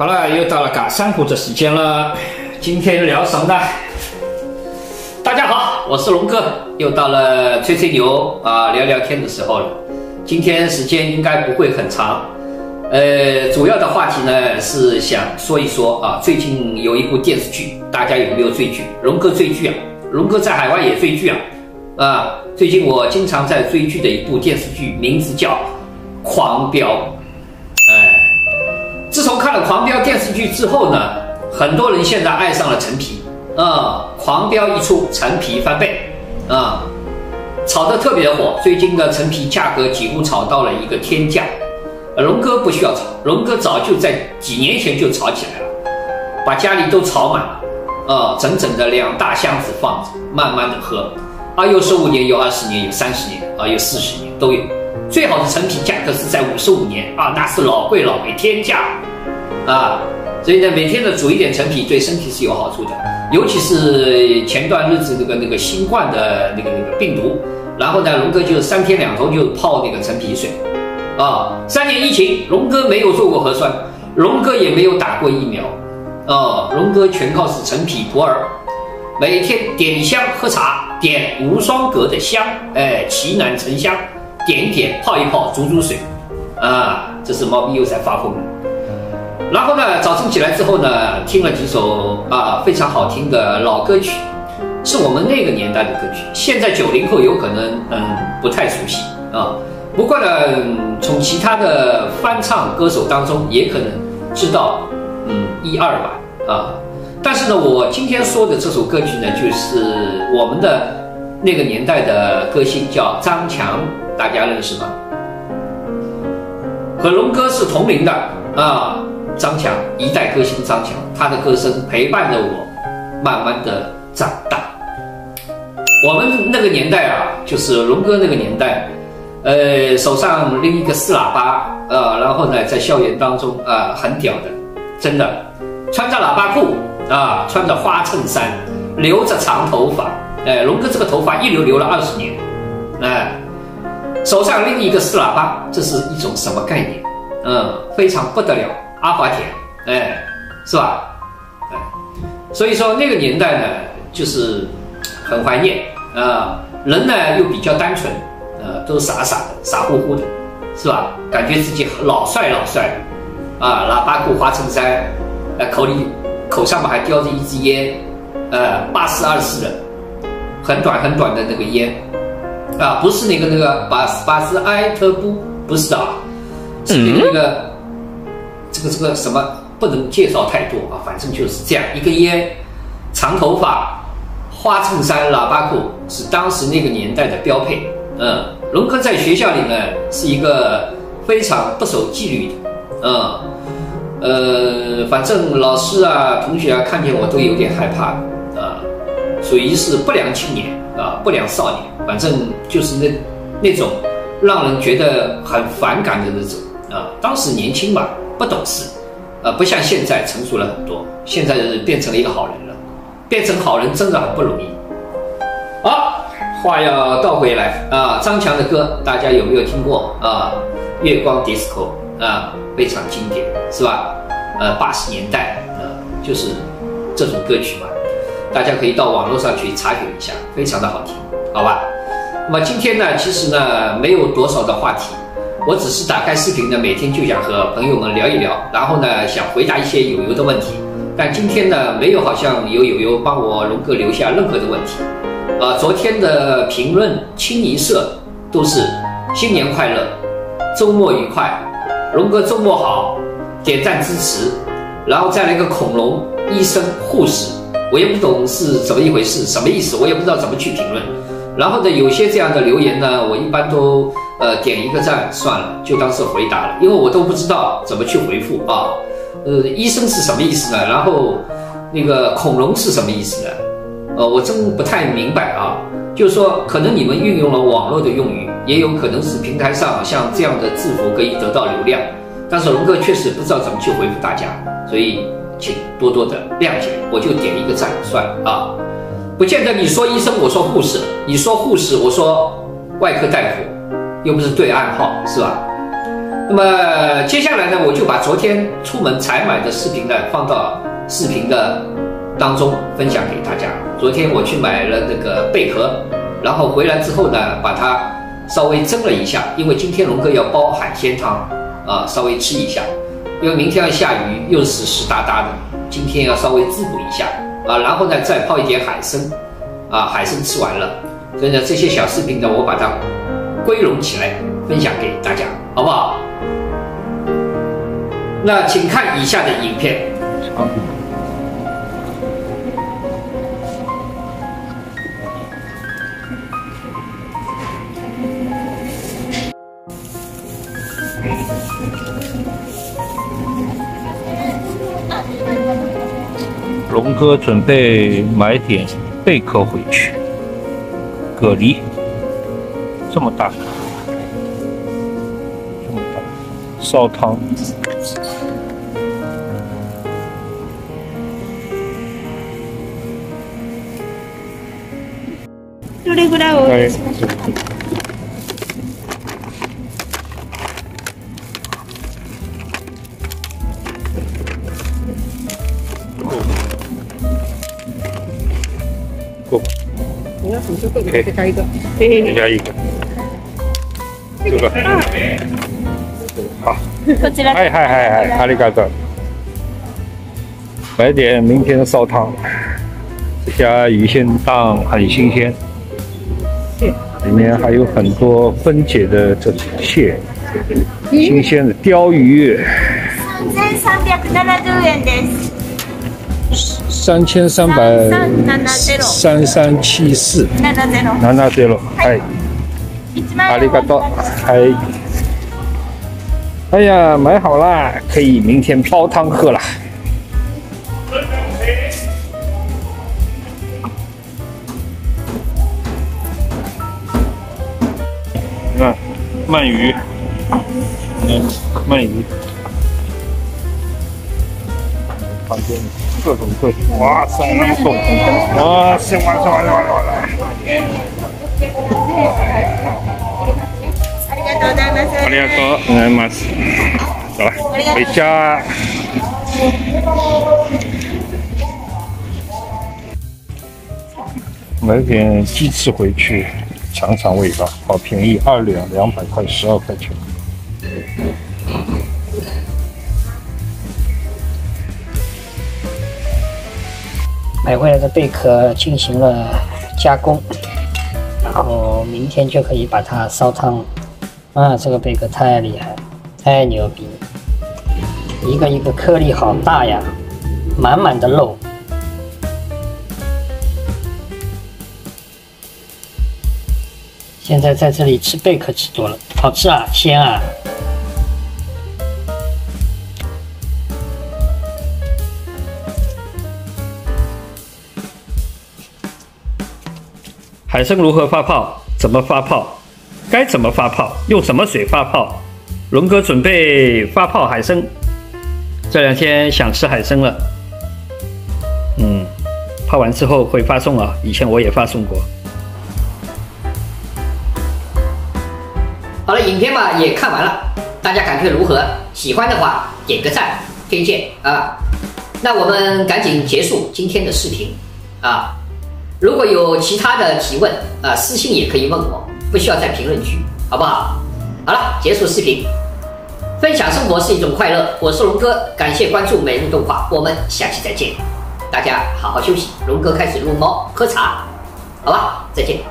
好了，又到了嘎山虎的时间了。今天聊什么呢？大家好，我是龙哥，又到了吹吹牛啊、聊聊天的时候了。今天时间应该不会很长。主要的话题呢是想说一说啊，最近有一部电视剧，大家有没有追剧？龙哥追剧啊，龙哥在海外也追剧啊。最近我经常在追剧的一部电视剧，名字叫《狂飙》。自从看了《狂飙》电视剧之后呢，很多人现在爱上了陈皮狂飙一出，陈皮翻倍炒得特别的火。最近的陈皮价格几乎炒到了一个天价。龙哥不需要炒，龙哥早就在几年前就炒起来了，把家里都炒满了整整的2大箱子放着，慢慢的喝有15年，有20年，有30年有40年都有。最好的陈皮价格是在55年那是老贵天价所以呢，每天的煮一点陈皮对身体是有好处的，尤其是前段日子那个新冠的那个病毒，然后呢，龙哥就3天2头就泡那个陈皮水3年疫情，龙哥没有做过核酸，龙哥也没有打过疫苗龙哥全靠是陈皮普洱，每天点香喝茶，点无双阁的香，奇楠沉香，点一点，泡一泡，煮水这是猫咪又在发疯了。然后呢，早晨起来之后呢，听了几首非常好听的老歌曲，是我们那个年代的歌曲，现在90后有可能不太熟悉不过呢，从其他的翻唱歌手当中也可能知道1、2吧但是呢，我今天说的这首歌曲呢，就是我们的那个年代的歌星叫张强，大家认识吗？和龙哥是同龄的张强，一代歌星张强，他的歌声陪伴着我慢慢的长大。我们那个年代就是龙哥那个年代手上拎一个4喇叭然后呢在校园当中很屌的，真的穿着喇叭裤穿着花衬衫，留着长头发龙哥这个头发一留了20年手上拎一个4喇叭，这是一种什么概念非常不得了，阿华田是吧所以说那个年代呢就是很怀念人呢又比较单纯都傻傻的傻乎乎的是吧，感觉自己老帅喇叭裤花衬衫口上面还叼着一支烟8424的很短的那个烟不是那个巴斯埃特布，不是的是那个这个什么不能介绍太多反正就是这样一根烟，长头发，花衬衫，喇叭裤，是当时那个年代的标配龙哥在学校里呢是一个非常不守纪律的反正老师同学看见我都有点害怕属于是不良青年不良少年，反正就是那种让人觉得很反感的那种当时年轻嘛，不懂事不像现在成熟了很多，现在变成了一个好人了，变成好人真的很不容易话要倒回来张强的歌大家有没有听过月光 disco 非常经典是吧80年代就是这种歌曲嘛，大家可以到网络上去查询一下，非常的好听，好吧。那么今天呢，其实呢没有多少的话题，我只是打开视频呢，每天就想和朋友们聊一聊，然后呢想回答一些友友的问题，但今天呢没有好像有友友帮我龙哥留下任何的问题昨天的评论清一色都是新年快乐，周末愉快，龙哥周末好，点赞支持，然后再来一个恐龙医生护士，我也不懂是怎么一回事，什么意思我也不知道怎么去评论。然后呢有些这样的留言呢，我一般都点一个赞算了，就当是回答了，因为我都不知道怎么去回复医生是什么意思呢？然后那个恐龙是什么意思呢？我真不太明白就是说可能你们运用了网络的用语，也有可能是平台上像这样的字符可以得到流量，但是龙哥确实不知道怎么去回复大家，所以请多多的谅解，我就点一个赞算了不见得你说医生我说护士，你说护士我说外科大夫，又不是对暗号是吧那么接下来呢，我就把昨天出门采买的视频呢放到视频的当中分享给大家。昨天我去买了那个贝壳，然后回来之后呢，把它稍微蒸了一下，因为今天龙哥要煲海鲜汤啊，稍微吃一下。因为明天要下雨，又是湿哒哒的，今天要稍微滋补一下啊，然后呢再泡一点海参啊，海参吃完了，所以呢这些小视频呢，我把它归拢起来分享给大家，好不好？那请看以下的影片。 龙哥准备买点贝壳回去，蛤蜊这么大，烧汤。 どれぐらいお願いします。 OK， 再加一个，这个，好，嗨，阿里嘎多，买点明天的烧汤，这家鱼鲜档很新鲜，里面还有很多分解的这种蟹，新鲜的鲷鱼 3370円です。 3374 70はいありがとうはい哎呀买好啦，可以明天煲汤喝了。看鳗鱼，鳗鱼旁边各种，哇塞，那么重，哇塞，完了！ありがとうございます。走了，回家。买点鸡翅回去尝尝味道，好便宜，2两200块，12块钱。 买回来的贝壳进行了加工，然后明天就可以把它烧汤。啊，这个贝壳太厉害，太牛逼！一个一个颗粒好大呀，满满的肉。现在在这里吃贝壳吃多了，好吃啊，鲜啊！ 海参如何发泡？怎么发泡？该怎么发泡？用什么水发泡？龙哥准备发泡海参，这2天想吃海参了。泡完之后会发送啊，以前我也发送过。 好了，影片嘛也看完了，大家感觉如何？喜欢的话点个赞，推荐啊。那我们赶紧结束今天的视频啊。如果有其他的提问啊，私信也可以问我，不需要在评论区，好不好？好了，结束视频。分享生活是一种快乐，我是龙哥，感谢关注美日动画，我们下期再见。大家好好休息，龙哥开始撸猫喝茶，好吧，再见。